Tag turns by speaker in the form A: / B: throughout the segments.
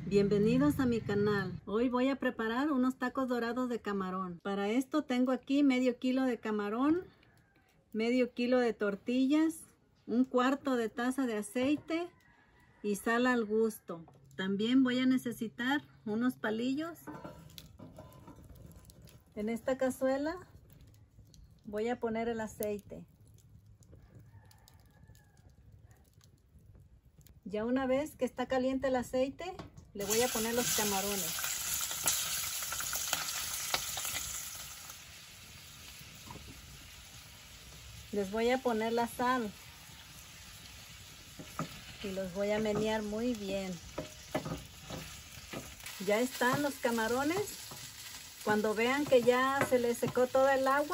A: Bienvenidos a mi canal. Hoy voy a preparar unos tacos dorados de camarón. Para esto tengo aquí medio kilo de camarón, medio kilo de tortillas, un cuarto de taza de aceite y sal al gusto. También voy a necesitar unos palillos. En esta cazuela voy a poner el aceite. Ya una vez que está caliente el aceite, le voy a poner los camarones. Les voy a poner la sal y los voy a menear muy bien. Ya están los camarones. Cuando vean que ya se les secó toda el agua,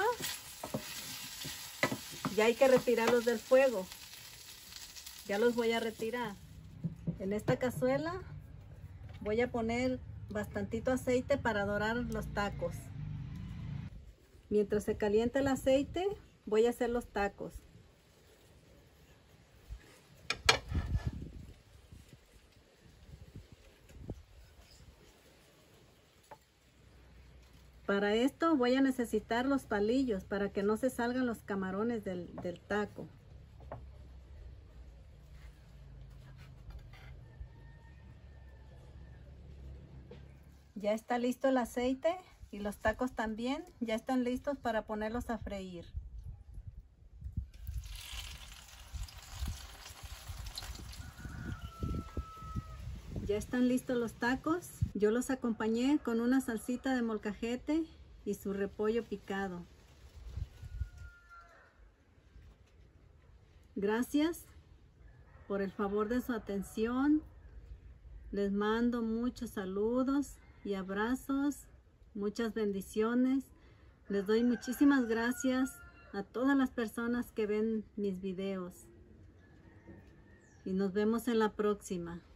A: ya hay que retirarlos del fuego. Ya los voy a retirar. En esta cazuela voy a poner bastantito aceite para dorar los tacos. Mientras se calienta el aceite, voy a hacer los tacos. Para esto voy a necesitar los palillos para que no se salgan los camarones del taco. Ya está listo el aceite y los tacos también ya están listos para ponerlos a freír. Ya están listos los tacos. Yo los acompañé con una salsita de molcajete y su repollo picado. Gracias por el favor de su atención. Les mando muchos saludos y abrazos, muchas bendiciones. Les doy muchísimas gracias a todas las personas que ven mis videos. Y nos vemos en la próxima.